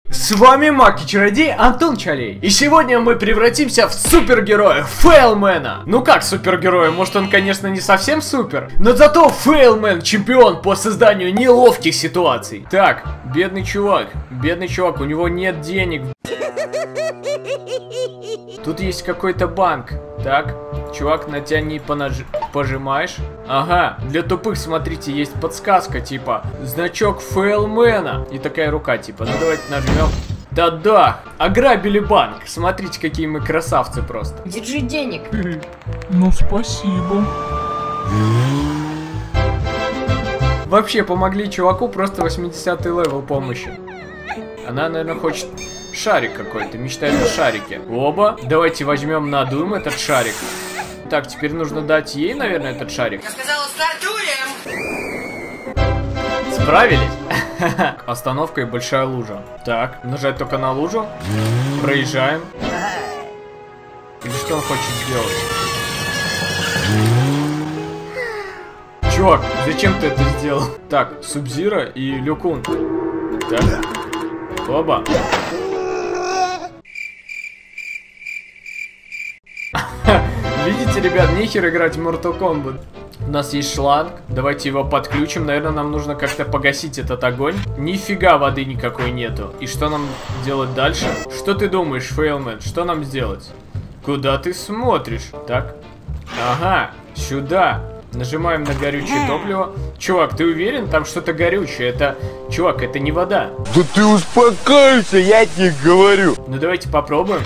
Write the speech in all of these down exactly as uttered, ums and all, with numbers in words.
С вами Маг и Чародей Антон Чалей. И сегодня мы превратимся в супергероя Фейлмена. Ну как супергероя, может он, конечно, не совсем супер, но зато Фейлмен чемпион по созданию неловких ситуаций. Так, бедный чувак, бедный чувак, у него нет денег. Тут есть какой-то банк. Так, чувак, на тебя не понаж... пожимаешь. Ага, для тупых, смотрите, есть подсказка, типа, значок Фейлмена. И такая рука, типа, ну давайте нажмем. Да-да, ограбили банк. Смотрите, какие мы красавцы просто. Держи денег. Ну, спасибо. Вообще, помогли чуваку, просто восьмидесятый левел помощи. Она, наверное, хочет... шарик какой-то, мечтает о шарике. Оба, давайте возьмем, надуем этот шарик. Так, теперь нужно дать ей, наверное, этот шарик. Я сказала, стартуем! Справились? Остановка и большая лужа. Так, нажать только на лужу. Проезжаем. Или что он хочет сделать? Чувак, зачем ты это сделал? Так, Субзиро и Люкун. Так. Оба. Видите, ребят, нехер играть в Mortal Kombat. У нас есть шланг, давайте его подключим. Наверное, нам нужно как-то погасить этот огонь. Нифига воды никакой нету. И что нам делать дальше? Что ты думаешь, Фейлмен? Что нам сделать? Куда ты смотришь? Так. Ага, сюда. Нажимаем на горючее топливо. Чувак, ты уверен? Там что-то горючее. Это... Чувак, это не вода. Да ты успокойся, я тебе говорю. Ну давайте попробуем.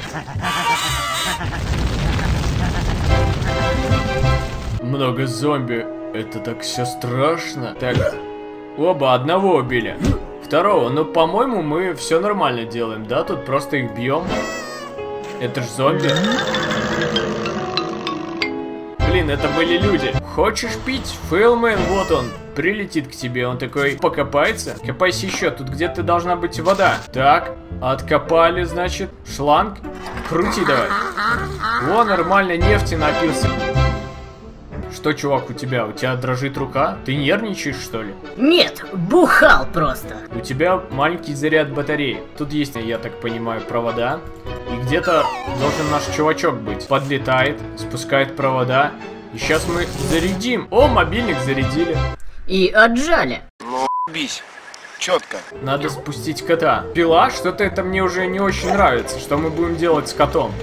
Много зомби. Это так все страшно. Так. Оба, одного убили. Второго. Ну, по-моему, мы все нормально делаем, да? Тут просто их бьем. Это ж зомби. Блин, это были люди. Хочешь пить? Фейлмен, вот он. Прилетит к тебе. Он такой покопается. Копайся еще. Тут где-то должна быть вода. Так. Откопали, значит. Шланг. Крути давай. О, нормально, нефти напился. Что, чувак, у тебя? У тебя дрожит рука? Ты нервничаешь, что ли? Нет, бухал просто. У тебя маленький заряд батареи. Тут есть, я так понимаю, провода. И где-то должен наш чувачок быть. Подлетает, спускает провода. И сейчас мы зарядим. О, мобильник зарядили. И отжали. Ну, бись. Четко. Надо спустить кота. Пила, что-то это мне уже не очень нравится. Что мы будем делать с котом?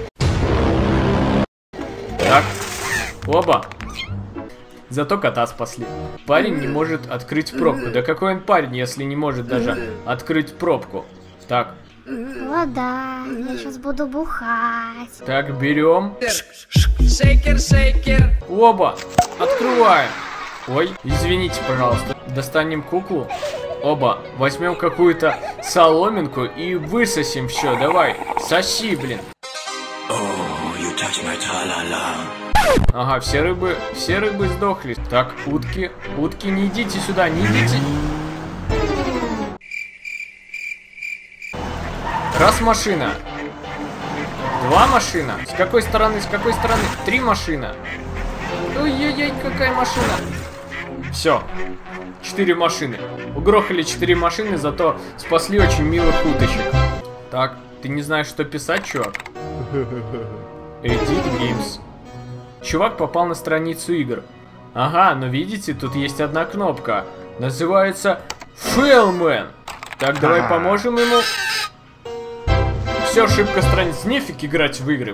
Так. Оба. Зато кота спасли. Парень не может открыть пробку. Да какой он парень, если не может даже открыть пробку? Так. Вода, я сейчас буду бухать. Так, берем. Шейкер, шейкер. Оба. Открываем. Ой, извините, пожалуйста. Достанем куклу. Оба. Возьмем какую-то соломинку и высосим все. Давай. Соси, блин. Ага, все рыбы, все рыбы сдохли. Так, утки, утки, не идите сюда, не идите. Раз машина. Два машина. С какой стороны, с какой стороны? Три машина. Ой-ой-ой, какая машина. Все. Четыре машины. Угрохали четыре машины, зато спасли очень милых уточек. Так, ты не знаешь, что писать, чувак? Edit Games. Чувак попал на страницу игр. Ага, но видите, тут есть одна кнопка. Называется Фейлмен. Так, давай поможем ему. Все, ошибка страниц. Нефиг играть в игры.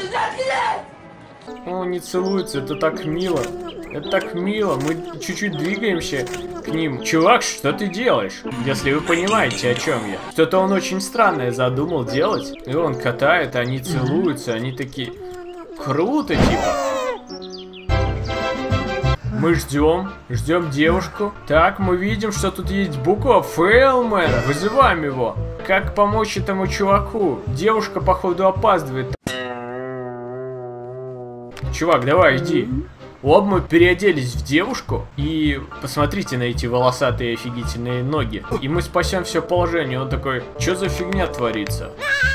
О, не целуются, это так мило. Это так мило. Мы чуть-чуть двигаемся к ним. Чувак, что ты делаешь? Если вы понимаете, о чем я. Что-то он очень странное задумал делать. И он катает, они целуются, они такие... Круто, типа. Мы ждем, ждем девушку. Так, мы видим, что тут есть буква Фейлмен. Вызываем его. Как помочь этому чуваку? Девушка, походу, опаздывает. Чувак, давай, иди. Оба мы переоделись в девушку. И посмотрите на эти волосатые офигительные ноги. И мы спасем все положение. Он такой, что за фигня творится?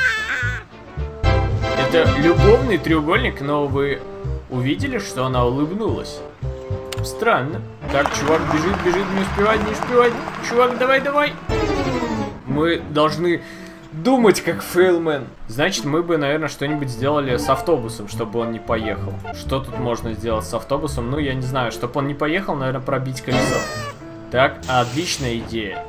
Это любовный треугольник, но вы увидели, что она улыбнулась? Странно. Так, чувак бежит, бежит, не успевает, не успевает. Чувак, давай, давай. Мы должны Думать как фейлмен. Значит, мы бы, наверное, что-нибудь сделали с автобусом, чтобы он не поехал. Что тут можно сделать с автобусом? Ну, я не знаю. Чтобы он не поехал, наверное, пробить колесо. Так, отличная идея.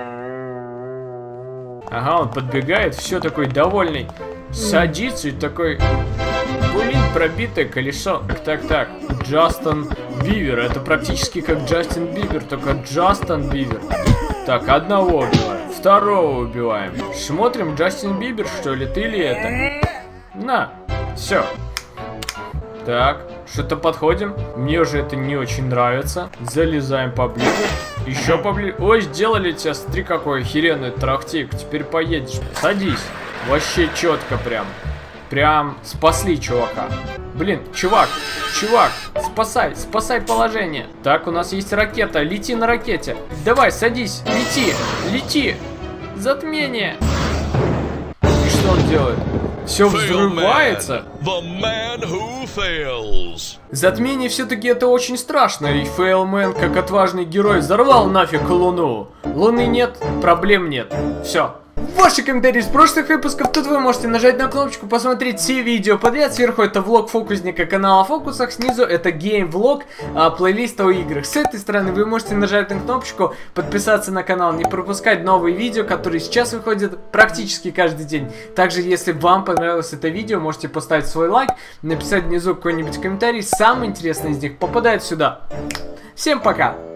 Ага, он подбегает, все такой довольный. Садится и такой... Блин, пробитое колесо. Так, так. Джастин Бивер. Это практически как Джастин Бибер, только Джастин Бивер. Так, одного убиваем. Второго убиваем. Смотрим, Джастин Бибер, что ли? Ты ли это? На. Все. Так, что-то подходим. Мне уже это не очень нравится. Залезаем поближе. Еще поближе. Ой, сделали тебя, смотри, какой охеренный трактик. Теперь поедешь. Садись. Вообще четко прям. Прям спасли чувака. Блин, чувак, чувак, спасай, спасай положение. Так, у нас есть ракета, лети на ракете. Давай, садись, лети, лети. Затмение. И что он делает? Все взрывается. Затмение все-таки это очень страшно. И Фейлмен, как отважный герой, взорвал нафиг Луну. Луны нет, проблем нет. Все. Ваши комментарии из прошлых выпусков. Тут вы можете нажать на кнопочку, посмотреть все видео подряд. Сверху это влог фокусника канала Фокусах. Снизу это гейм-влог, а, плейлиста о играх. С этой стороны вы можете нажать на кнопочку, подписаться на канал, не пропускать новые видео, которые сейчас выходят практически каждый день. Также, если вам понравилось это видео, можете поставить свой лайк, написать внизу какой-нибудь комментарий. Самый интересный из них попадает сюда. Всем пока!